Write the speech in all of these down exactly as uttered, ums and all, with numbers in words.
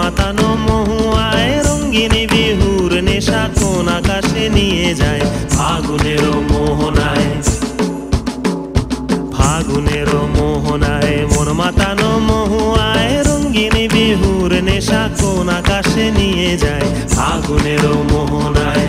মাতানো মহুয়ায় রঙ্গিনী বিহুর নেশা কোন আকাশে নিয়ে যায় ফাগুনের মোহনায়। ফাগুনের মোহনায় মন মাতানো মহুয়ায় রঙ্গিনী বিহুর নেশা কোন আকাশে নিয়ে যায় ফাগুনের মোহনায়।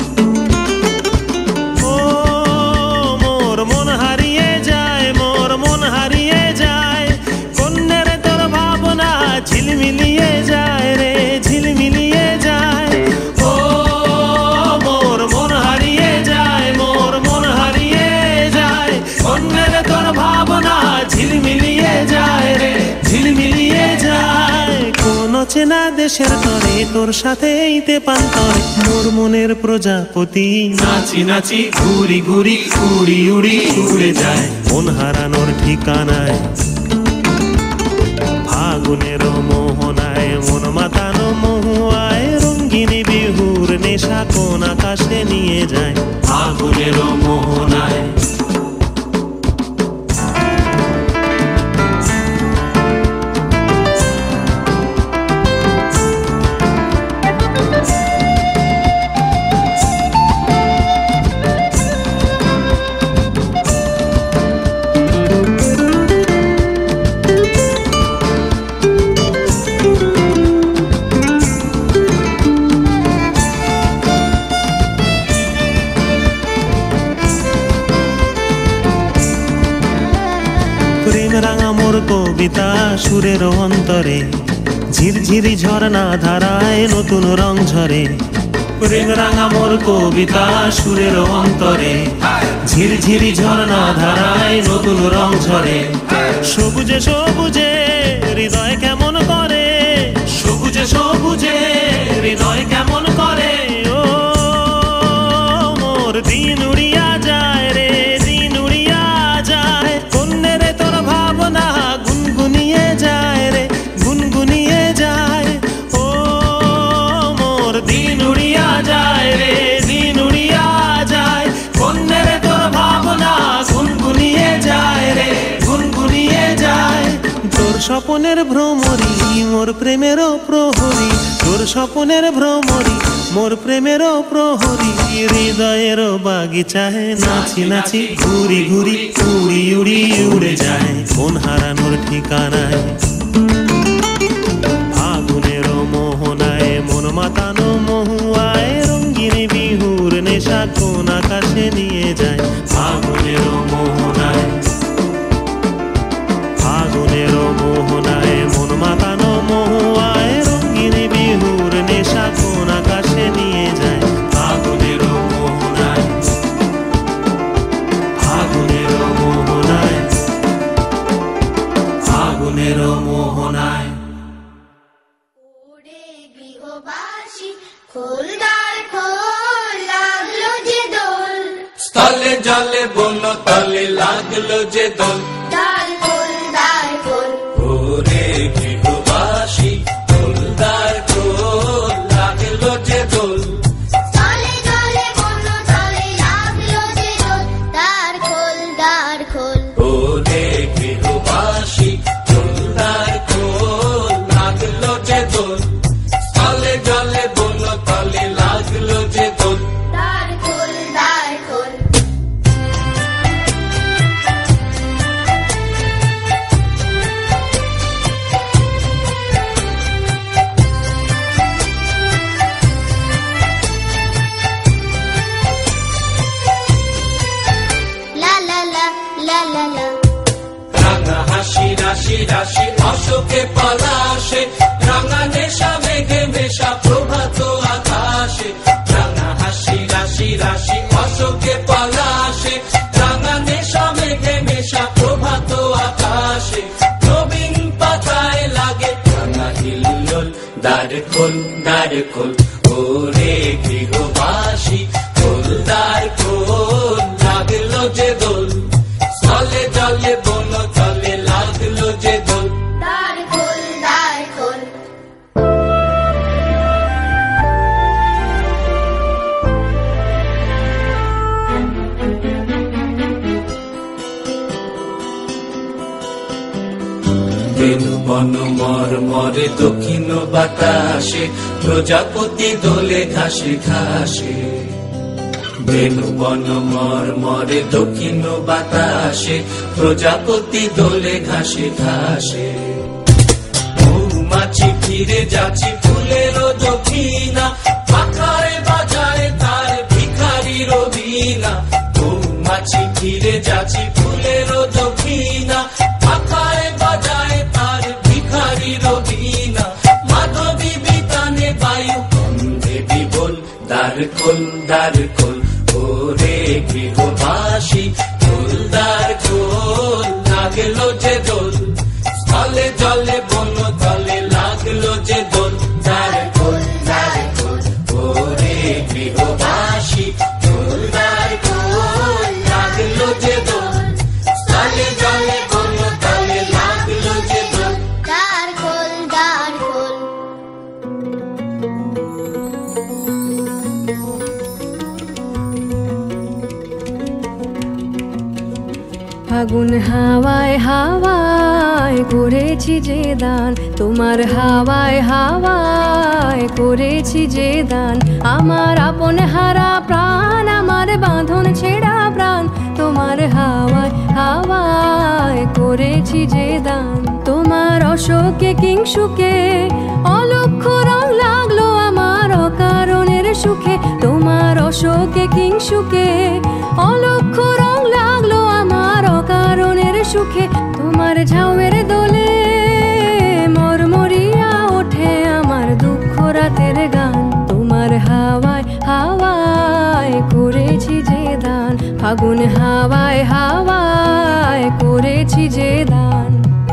ও মোর মন হারিয়ে যায়, মোর মন হারিয়ে যায়, কন্যের তোর ভাবনা ঝিলমিলিয়ে যায় রে, ঝিলমিলিয়ে যায়। ও মোর মন হারিয়ে যায়, মোর মন হারিয়ে যায়, কন্যের তোর ভাবনা ঝিলমিলিয়ে যায় রে, ঝিলমিলিয়ে যায়। কোন চেনা দেশের তরে তোর সাথে এইতে পান্তরে মোর মনের প্রজাপতি নাচি নাচি ঘুরি ঘুরি উড়ি উড়ি উড়ে যায় মন হারানোর ঠিকানায়। ফাগুনের মোহনায় মন মাতানো মহুয়ায় রঙ্গিনী বিহুর নেশা কোন আকাশে নিয়ে যায় ফাগুনের মোহনায়। প্রেম রাঙা মোর কবিতা সুরের অন্তরে ঝিরঝিরি ঝর্ণা ধারায় নতুন রং ঝরে। প্রেম রাঙা মোর কবিতা সুরের অন্তরে ঝিরঝিরি ঝর্ণা ধারায় নতুন রং ঝরে। সবুজে সবুজে হৃদয় কেমন করে, সবুজে সবুজে হৃদয় কেমন করে। ও মোর দিন উড়িয়া যায় রে, দিন উড়িয়া যায়, কন্যের তোর ভাবনা গুনগুনিয়ে যায় রে, গুনগুনিয়ে যায়। ও মোর দিন উড়িয়া যায় রে, দিন উড়িয়া যায়, কন্যের তোর ভাবনা গুনগুনিয়ে যায় রে, গুনগুনিয়ে যায়। তোর স্বপনের ভ্রমরি মোর প্রেমেরও প্রহরী, তোর স্বপনের ভ্রমরি মোর প্রেমেরও প্রহরী। হৃদয়ের বাগিচায় নাচি নাচি ঘুরি ঘুরি উড়ি উড়ি উড়ে যায় মন হারানোর ঠিকানায়। ফাগুনের মোহনায় মন মাতানো মহুয়ায় রঙ্গিনী বিহুর নেশা কোন আকাশে নিয়ে যায় ফাগুনের মোহনায়। ফাগুনের মোহনায় মন মাতানো মহুয়ায় রঙ্গিনী বিহুর নেশা কোন আকাশে নিয়ে যায় ফাগুনের মোহনায়। ফাগুনের মোহনায়, ফাগুনের মোহনায়। ওরে গৃহবাসী খোলদার খোল লাগলো যে দোল, স্থলে জলে বন তলে লাগলো যে দোল। দ্বার খোল দ্বার খোল, ওরে গৃহবাসী খোলদার খোল লাগলো যে দোল। তলে তলে বন তলে লাগলো যে দোল, দ্বার খোল দ্বার খোল। ওরে গৃহবাসী খোলদার খোল লাগলো যে দোল। স্থলে জলে বন তলে লাগলো যে দোল। দ্বার খোল দ্বার খোল। লা লা লা লা লা লা, রাঙা হাসি রাশি রাশি অশোকে পলাশে, রাঙা নেশা মেঘে মেশা প্রভাত আকাশে। রাঙা হাসি রাশি রাশি অশোকে পলাশে, রাঙা নেশা মেঘে মেশা প্রভাত আকাশে। নবীন পাতায় লাগে রাঙা হিল্লোল, দ্বার খোল দ্বার খোল। ওরে গৃহবাসী খোল দ্বার খোল লাগলো যে দোল। স্থলে জলে বন তলে লাগলো যে দোল। দ্বার খোল দ্বার খোল। বেনু বন মর মরে দক্ষিণ বাতাসে, প্রজাপতি দোলে ঘাসে ঘাসে। বেনু বন মর মরে দক্ষিণ বাতাসে, প্রজাপতি দোলে ঘাসে ঘাসে। মৌমাছি ফিরে যাচ্ছি ফুলের দক্ষিণা, পাখায় বাজায় তার ভিখারির বীণা। মৌমাছি ফিরে যাচ্ছি ফুলের দক্ষিণা, পাখায় বাজায় তার ভিখারির বীণা। মাধবী বিতানে বায়ু দেবী বল, দ্বার খোল দ্বার খোল ওরে গৃহবাসী, খোল দ্বার খোল, লাগলো যে দোল। স্থলে জলে বন তলে লাগলো যে দোল, দ্বার খোল দ্বার খোল ওরে গৃহবাসী, খোল দ্বার খোল, লাগলো যে দোল। স্থলে জলে বন তলে লাগলো যে দোল, দ্বার খোল দ্বার খোল। ফাগুন হাওয়ায় হাওয়ায় করেছি যে দান, তোমার হাওয়ায় হাওয়ায় করেছি যে দান। আমার আপন হারা প্রাণ, আমার বাঁধন ছেঁড়া প্রাণ, তোমার হাওয়ায় হাওয়ায় করেছি যে দান। তোমার অশোকে কিংসুকে অলক্ষ রং লাগলো আমার অকারণের সুখে, তোমার অশোকে কিংসুকে অলক্ষ রং লাগলো আমার অকারণের সুখে। তোমার ঝাউয়ের দোলে মরমরিয়া ওঠে আমার দুঃখ রাতের গান, তোমার হাওয়ায় হাওয়ায় করেছি যে দান। ফাগুন হাওয়ায় হাওয়ায় করেছি যে দান।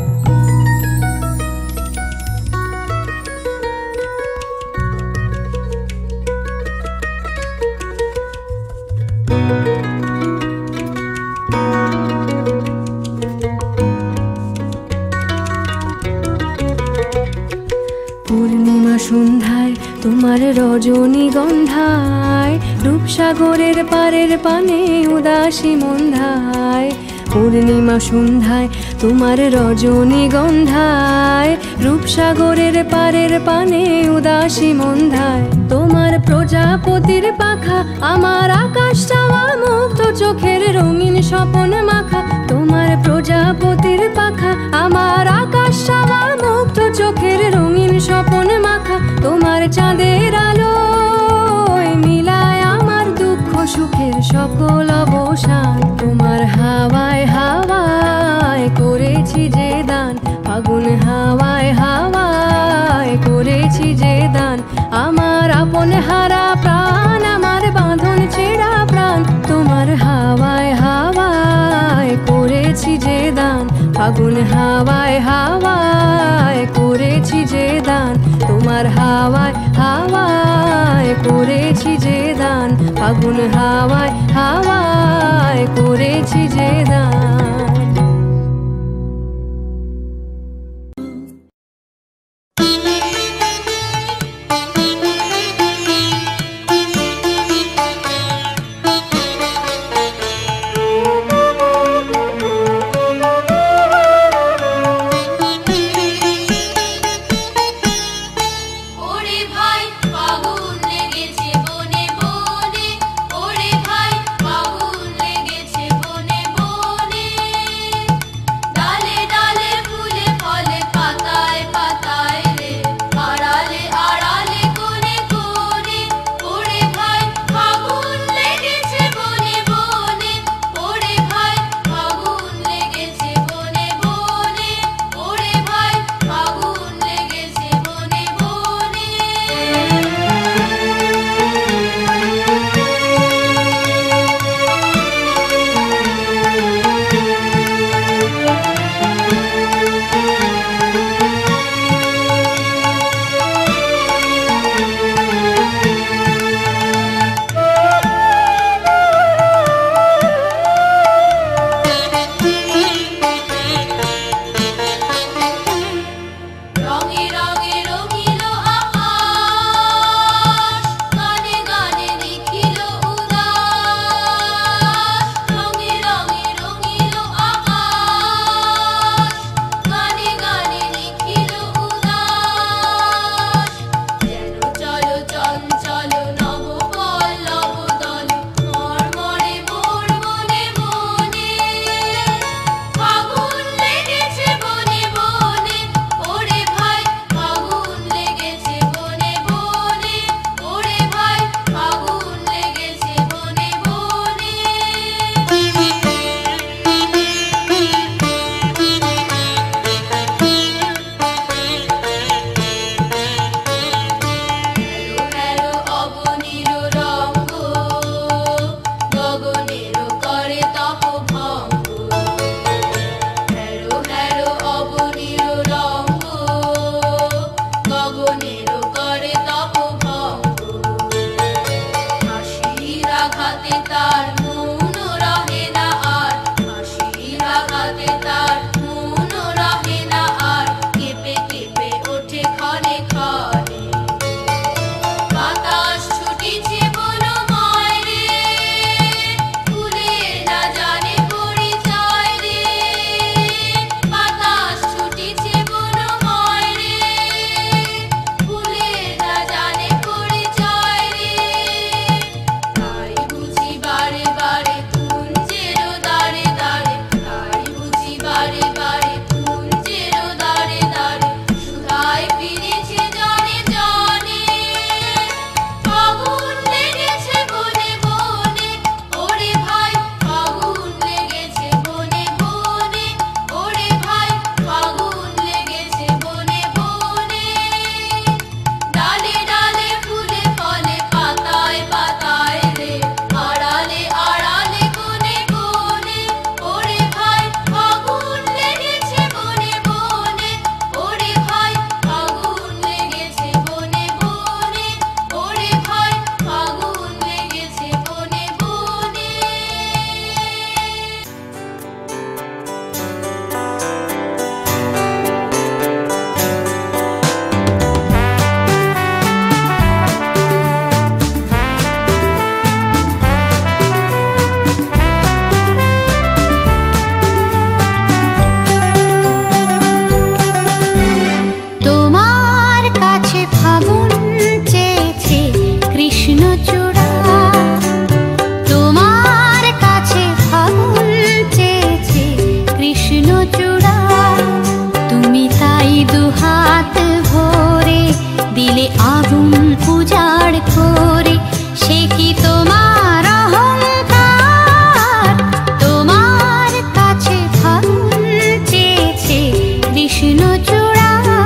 পূর্ণিমা সন্ধ্যায় তোমার রজনীগন্ধায়, রূপসাগরের পারের পানে উদাসী মন্ধায়। পূর্ণিমা সন্ধ্যায় তোমার রজনীগন্ধায়, রূপসাগরের পারের পানে উদাসী মন্ধায়। তোমার প্রজাপতির পাখা আমার আকাশ চাওয়া মুক্ত চোখের রঙিন স্বপন মাখা, তোমার প্রজাপতির পাখা আমার আকাশ চাওয়া মুক্ত চোখের রঙিন স্বপন মাখা। তোমার চাঁদের আলোয় মিলায় আমার দুঃখ সুখের সকল অবসান, তোমার হাওয়ায় হাওয়ায় করেছি যে দান। ফাগুন হাওয়ায় হাওয়ায় করেছি যে দান। আমার আপন হারা প্রাণ, আমার বাঁধন ছেঁড়া প্রাণ, তোমার হাওয়ায় হাওয়ায় করেছি যে দান। ফাগুন হাওয়ায় হাওয়ায় করেছি যে দান, তোমার হাওয়ায় হাওয়ায় করেছি যে দান। ফাগুন হাওয়ায় হাওয়ায় করেছি যে দান। ওরে ভাই ফাগুন লেগেছে বনে বনে, ওরে ভাই ফাগুন লেগেছে বনে বনে। আগুন উজাড় করে, সে কি তোমার অহংকার? তোমার কাছে ফাগুন চেয়েছে কৃষ্ণচূড়া।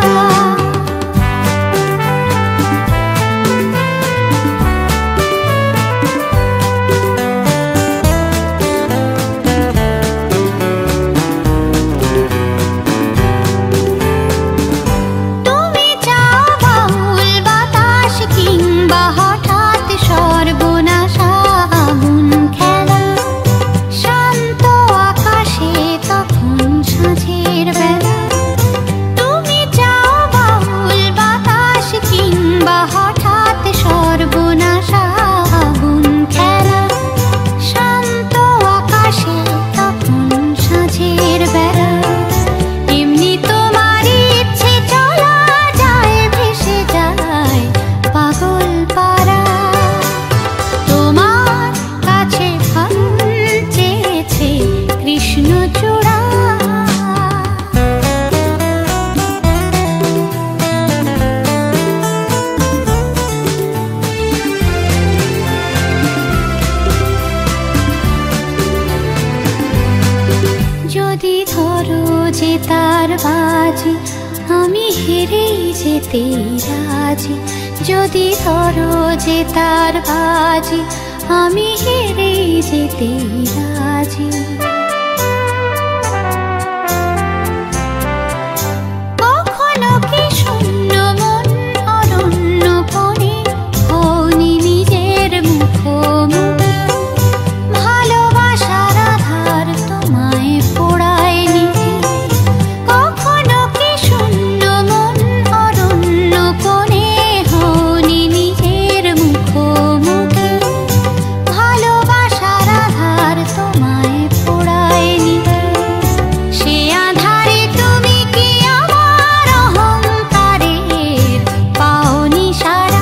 যদি ধরো যে তার বাজি, আমি হেরেই যেতে রাজি। যদি ধরো যে তার বাজি, আমি হেরেই যেতে রাজি। কখনো কি শূন্য মন অরণ্য কোণে হওনি নিজের মুখোমুখি? ভালোবাসার আধার তোমায় পোড়ায়নি। কখনো কি শূন্য মন অরণ্য কোণে হওনি নিজের মুখোমুখি? ভালোবাসার আধার তোমায় পোড়ায়নি। সে আধারে তুমি কি আমার অহংকারের পাওনি সারা?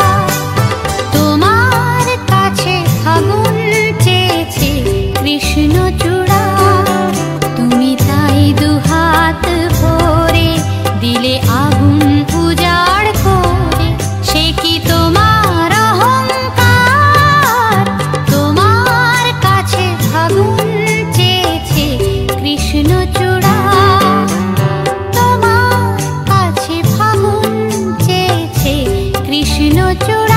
তোমার কাছে ফাগুন চেয়েছে কৃষ্ণচূড়া। তুমি তাই দুহাত ভরে দিলে আগুন উজাড় করে, সে কি তোমার অহংকার? তোমার কাছে ফাগুন চেয়েছে কৃষ্ণচূড়া। তোমার কাছে ফাগুন চেয়েছে কৃষ্ণচূড়া।